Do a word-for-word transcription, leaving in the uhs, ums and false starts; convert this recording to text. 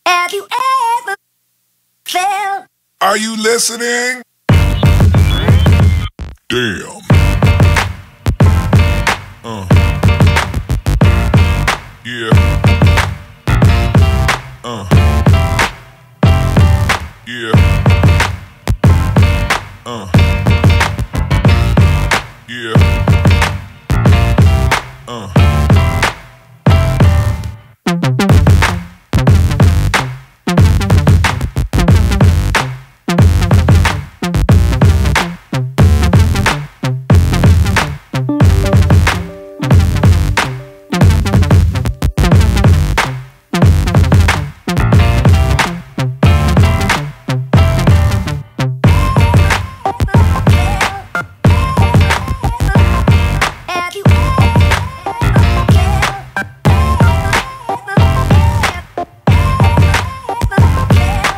Have you ever felt? Are you listening? Damn. Uh. Yeah. Uh. Yeah.